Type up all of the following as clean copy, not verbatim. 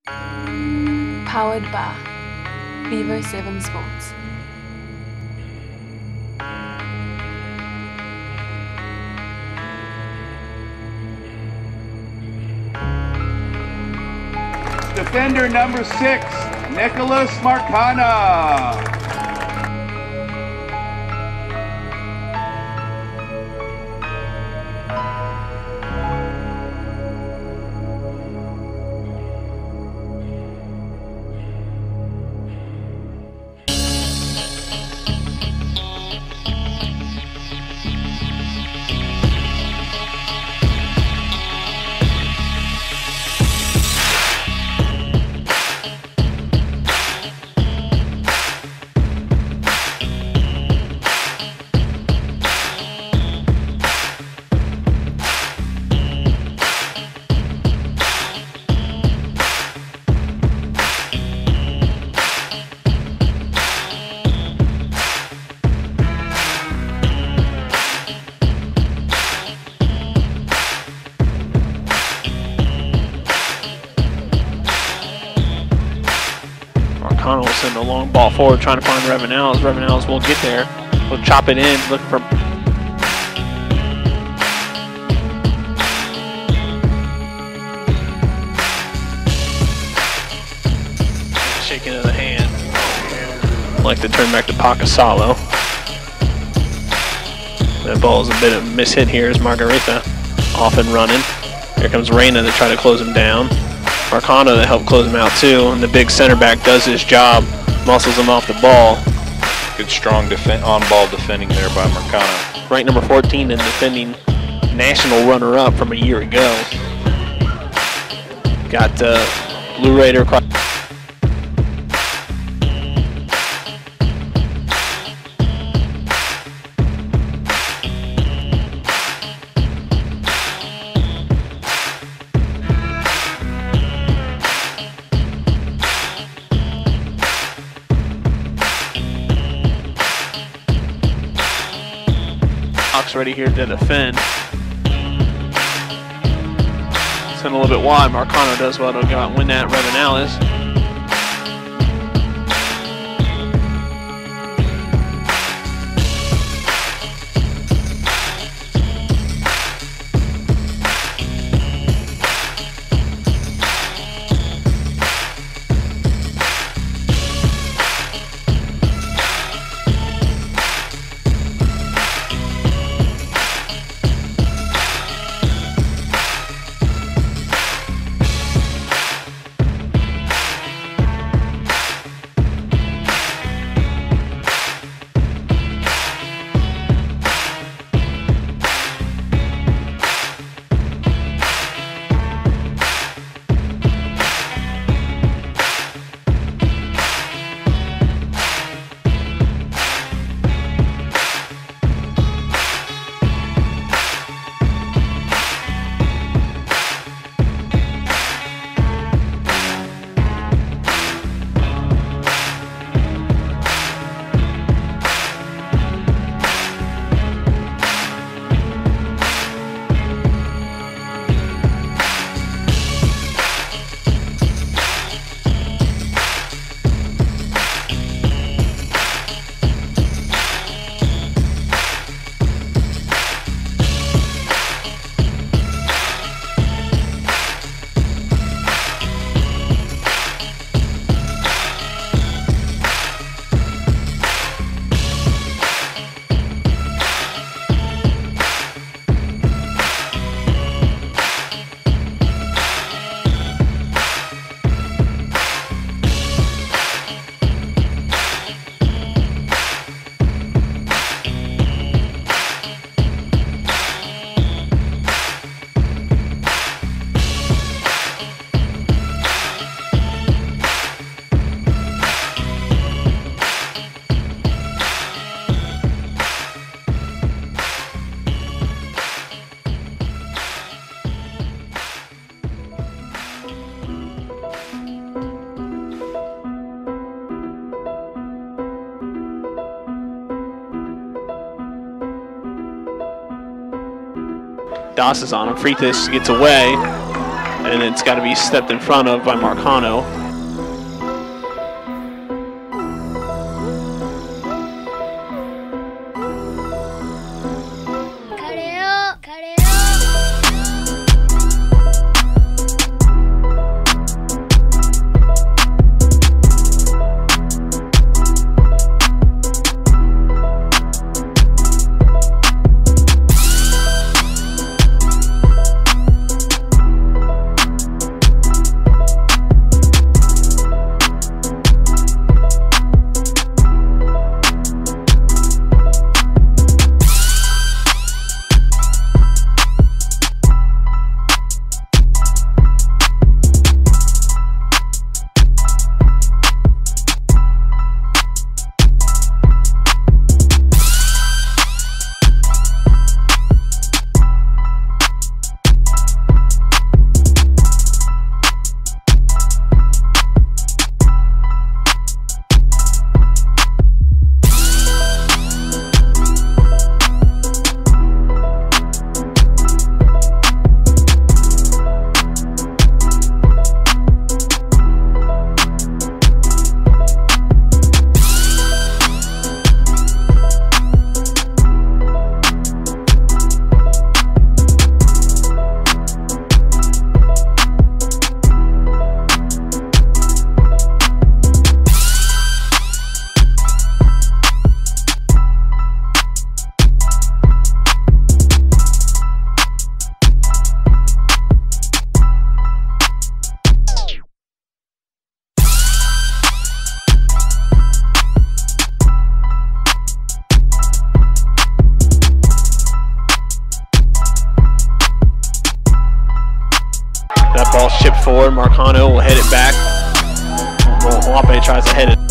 Powered by Vivo 7 Sports. Defender number 6, Nicholas Marcana. Marcano will send a long ball forward trying to find Revenales. Revenales will get there. We'll chop it in, look for shaking of the hand. Like to turn back to Pakasalo. That ball is a bit of a mishit here as Margarita off and running. Here comes Reyna to try to close him down. Marcano to help close him out too, and the big center back does his job, muscles him off the ball. Good strong on-ball defending there by Marcano. Ranked number 14 and defending national runner-up from a year ago. Got Blue Raider across. Ready here to defend. Send a little bit wide. Marcano does well to go out and win that. Revenales. Doss is on him. Freitas gets away and it's got to be stepped in front of by Marcano. That ball's chipped forward. Marcano will head it back. Wape tries to head it.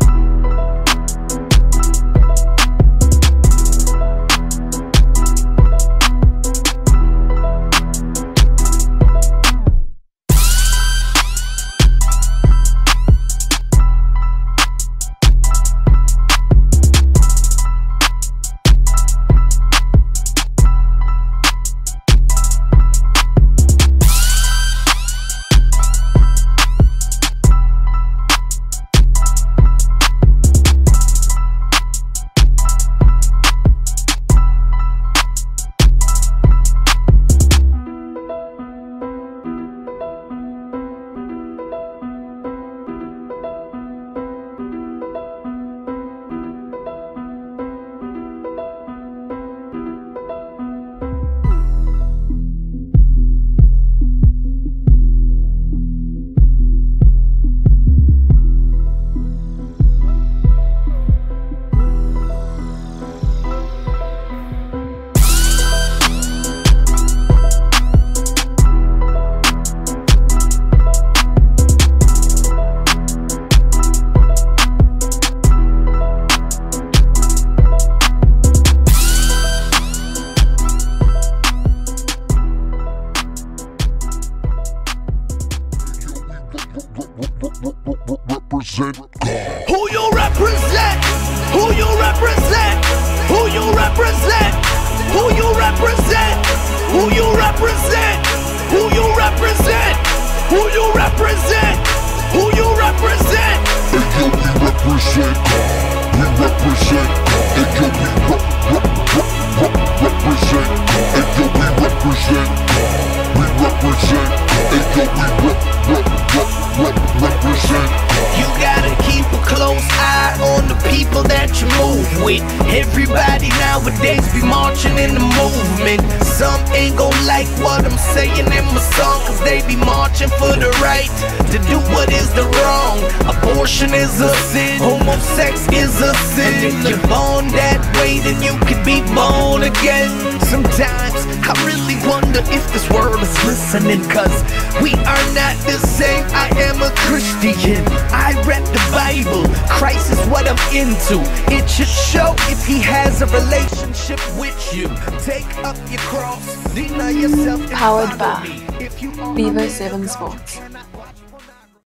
Represent God. Who you represent? Who you represent? Who you represent? Who you represent? Who you represent? Who you represent? Who you represent? Who you represent? And yo, we represent God. We represent God. And yo, we represent God. And yo, we represent God. We represent God. And yo, we represent God. You gotta keep a close eye on the people that you move with. Everybody nowadays be marching in the movement. Some ain't gon' like what I'm saying in my song, cause they be marching for the right to do what is the wrong. Abortion is a sin, homosex is a sin. And if you're born that way, then you could be born again. Sometimes I really wonder if this world is listening, cause we are not the same. I am a Christian, I read the Bible, Christ is what I'm into. It should show if he has a relationship with you. Take up your cross, deny yourself and Powered follow by me. If you are Vivo 7 Sports.